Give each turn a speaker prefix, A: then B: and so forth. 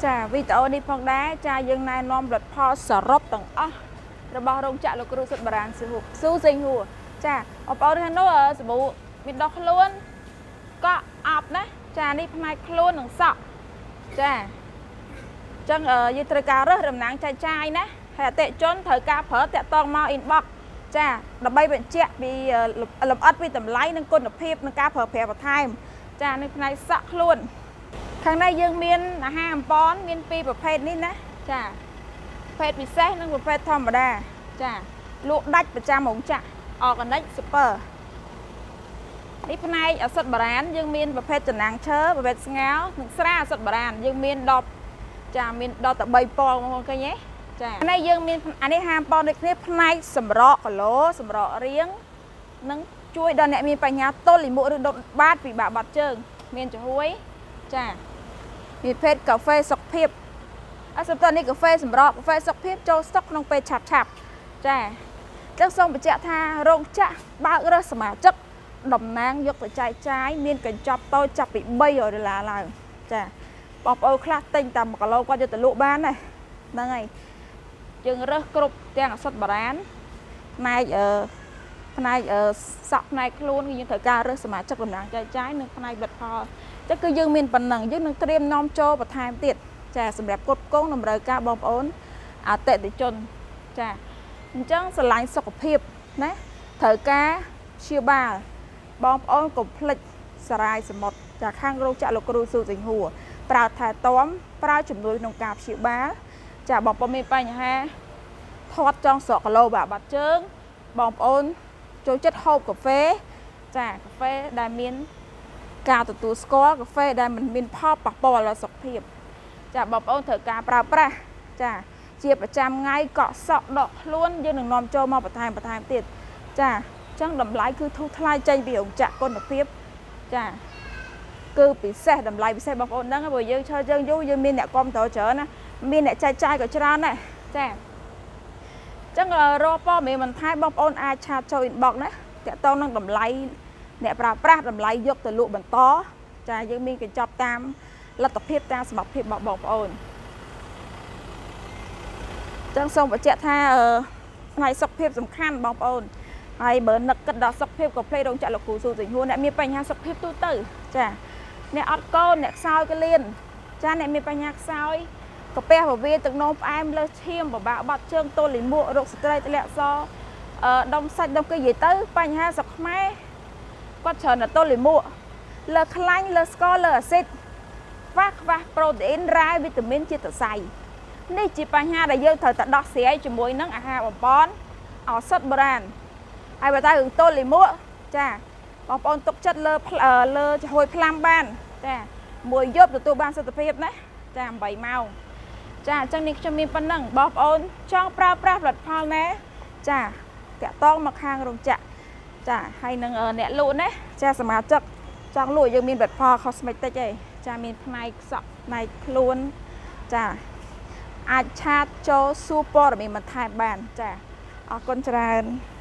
A: ចាវីដេអូនេះផងដែរចាយើងណែនាំផលិតផលសរុបទាំងអស់របស់រោងចក្រលោកគ្រូសុទ្ធបារានស៊ូសេងហួរចាបងប្អូនខាងនោះសាប៊ូមានដោះខ្លួនកក់អប់ណាចានេះផ្នែកខ្លួននិងសក់ចាអញ្ចឹងយើងត្រូវការរើសតំណាងចែកចាយណាហើយអតិជនត្រូវការប្រើតាក់តងមក inbox ចាដើម្បីបញ្ជាក់ពីលម្អិតពីតម្លៃនិងគុណភាពនៃការប្រើប្រាស់បន្ថែមចានៅផ្នែកសក់ខ្លួនខាងនេះយើងមានអាហារអំប៉នមានពីរប្រភេទនេះណាចាប្រភេទពិសេសនិងប្រភេទធម្មតាចាលក់ដាច់ប្រចាំរោងចក្រ Organic Super នេះផ្នែកឱសថបុរាណយើងមានប្រភេទចំណាំងឈើប្រភេទស្ងោរនិងស្រាឱសថបុរាណយើងមាន10ចាមាន10ទៅ3ពណ៌បងប្អូនឃើញទេចានេះយើងមានអានេះហាមពណ៌ដូចគ្នាផ្នែកសម្រកគីឡូសម្រករៀងនិងជួយដល់អ្នកមានបញ្ហាទល់លាមកឬដុតបាតពិបាកបាត់ជើងមានចំហួយចាមានភេទកាហ្វេសុខភាពសម្រាប់នេះកាហ្វេសម្រកកាហ្វេសុខភាពចូលស្តុកក្នុងពេលឆាប់ចាចឹងសូមបញ្ជាក់ថារោងចក្របើករើសសមាជិកតំណាងយកទៅចែកចាយមានកញ្ចប់តូចចាប់ពី$300ឡើងចាបងប្អូនខ្លះទិញតែ1គីឡូគាត់យកទៅលក់បានដែរហ្នឹងហើយយើងរើសគ្រប់ទាំងឱសថបុរាណផ្នែកសក់ផ្នែកខ្លួនគឺយើងត្រូវការរើសសមាជិកតំណាងចែកចាយនិងផ្នែកផលិតផលចឹងគឺយើងមានប៉ុណ្ណឹងយើងនឹងត្រៀមនាំចូលបន្ថែមទៀតចាសម្រាប់គ្រប់គងតម្រូវការបងប្អូនអតិថិជនចាអញ្ចឹងស្រឡាញ់សុខភាពណាត្រូវការព្យាបាលបងប្អូនកុំភ្លេចសារាយសមុទ្រចាខាងរោងចក្រលោកគ្រូស៊ូសិង្ហួរប្រើថែទាំប្រើជំនួយក្នុងការព្យាបាលចាបងប្អូនមានបញ្ហាធាត់ចង់ស្រកគីឡូបាត់ជើងបងប្អូនចូលចិត្តហូបកាហ្វេចាកាហ្វេដែលមានការទទួលស្គាល់កាហ្វេដែលមិនមានផលប៉ះពាល់ដល់សុខភាពចាបងប្អូនត្រូវការប្រើប្រាស់ចាជាប្រចាំថ្ងៃកក់សក់ដកខ្លួនយើងនឹងនាំចូលមកបន្ថែមទៀតចាអញ្ចឹងតម្លៃគឺធូរថ្លៃចេញពីរោងចក្រគុណភាពចាគឺពិសេសតម្លៃពិសេសបងប្អូនហ្នឹងព្រោះយើងឈើយើងយូរយើងមានអ្នកគាំទ្រច្រើនណាមានអ្នកចែកចាយក៏ច្រើនដែរចាអញ្ចឹងរកព័ត៌មានបន្ថែមបងប្អូនអាចឆាតចូល inbox ណាតាក់ទងនឹងតម្លៃអ្នកប្រើប្រាស់តម្លៃយកទៅលក់បន្តចាយើងមានកញ្ចប់តាមលទ្ធភាពតាមសមត្ថភាពរបស់បងប្អូនអញ្ចឹងសូមបញ្ជាក់ថាផ្នែកសុខភាពសំខាន់បងប្អូនហើយបើនឹកគិតដល់សុខភាពក៏ភ្លេចរោងចក្រលោកគ្រូស៊ូសិង្ហួរអ្នកមានបញ្ហាសុខភាពទូទៅចាអ្នកអត់កូនអ្នកខ្សោយកលៀនចាអ្នកមានបញ្ហាខ្សោយកាពះពោះវៀនទឹកនោមផ្អែមលើសឈាមពិបាកបាត់ជើងទល់លាមករោគស្ត្រីធ្លាក់សដុំសាច់ដុំគេនិយាយទៅបញ្ហាសុខខ្មែរគាត់ច្រើនតែទល់លាមកលើខ្លាញ់លើស្ករលើអាស៊ីតខ្វះប្រូតេអ៊ីនរ៉ែវីតាមីនជាតិសរសៃនេះជាបញ្ហាដែលយើងត្រូវតែដោះស្រាយជាមួយនឹងអាហារបំពន់ឱសថបុរាណហើយបើតែរឿងទល់លាមកចាបងប្អូនទុកចិត្តលើចំហួយផ្លាំបានចាមួយយប់ទទួលបានសុខភាពណាចា8ម៉ោងចាអញ្ចឹងនេះខ្ញុំមានប៉ុណ្ណឹងបងប្អូនចង់ប្រើប្រាស់ផលិតផលណាចាតាក់ទងមកខាងរោងចក្រចាហើយនឹងអ្នកលក់ណាចាសមាជិកចង់លក់យើងមានផលិតផល cosmetic ឯងចាមានផ្នែកសក់ផ្នែកខ្លួនចាអាចឆាតចូលសួរព័ត៌មានបន្ថែមបានចាអរគុណច្រើន